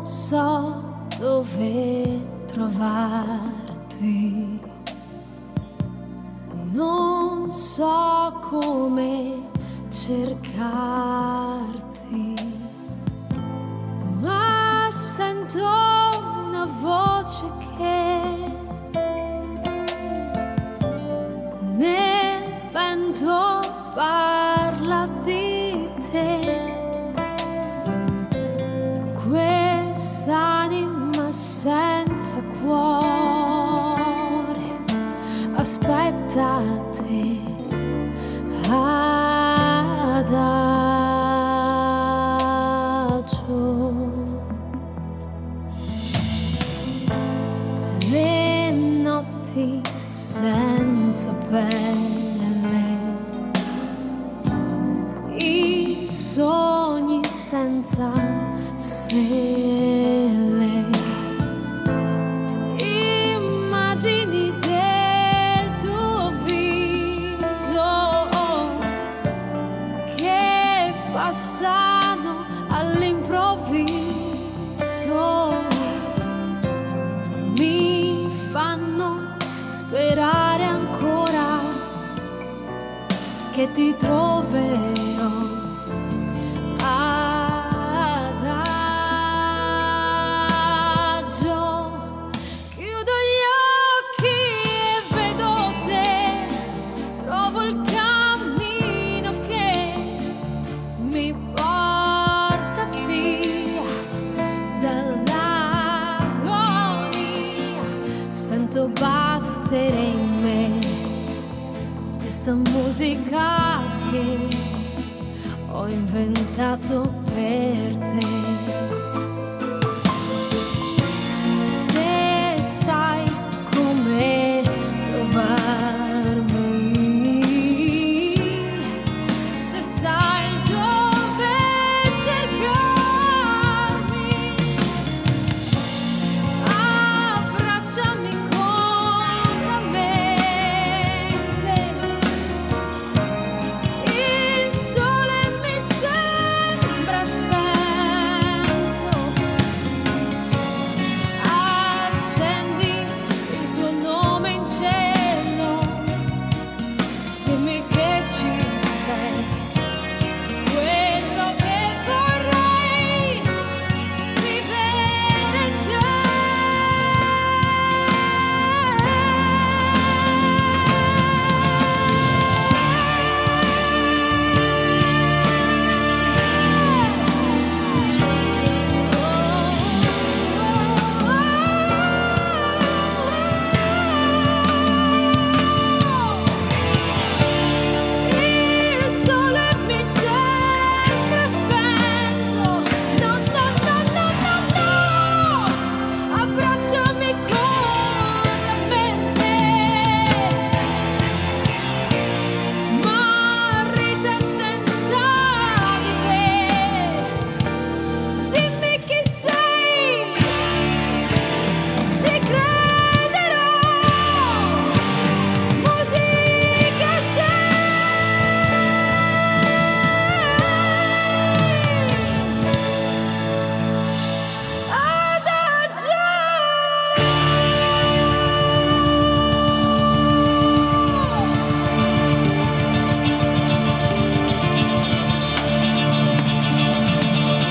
so dove trovarti, non so come cercarti, ma sento una voce che nel vento parla di te. Quest'anima senza cuore aspetta te adagio. Le notti senza pelle, i sogni senza stelle, immagini del tuo viso che passano all'improvviso, mi fanno sperare ancora che ti troverò. Sento battere in me questa musica che ho inventato per te. Se sai come trovarmi, se sai dove cercarmi, abbracciami.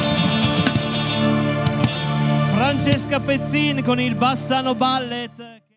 Francesca Pezzin con il Bassano Ballet.